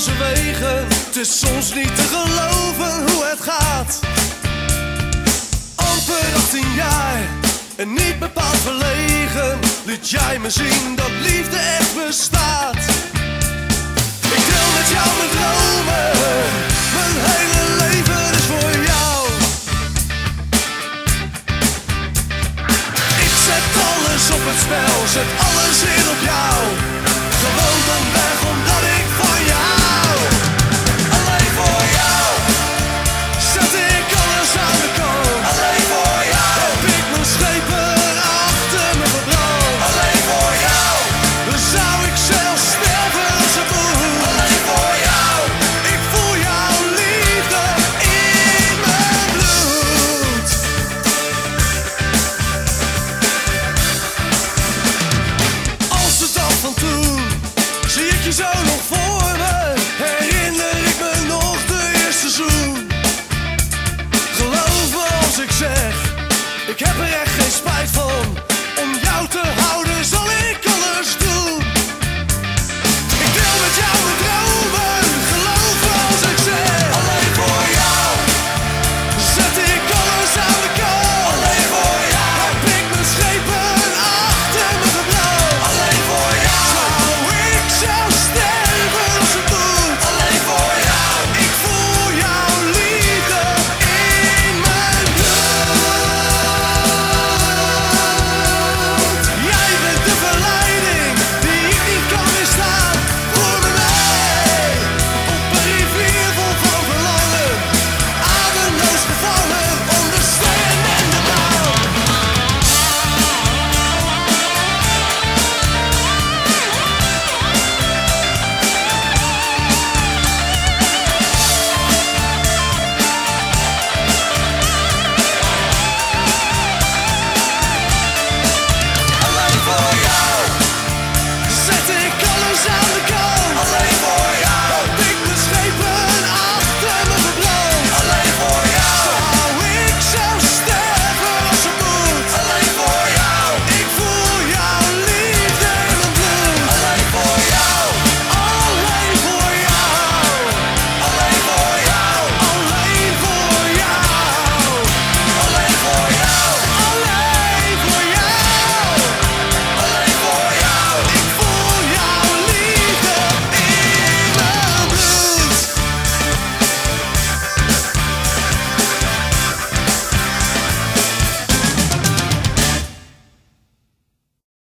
onze wegen. Het is soms niet te geloven hoe het gaat. Amper 18 jaar en niet bepaald verlegen, liet jij me zien dat liefde echt bestaat. Ik deel met jou mijn dromen, mijn hele leven is voor jou. Ik zet alles op het spel, zet alles in op jou. Gewoon een weg om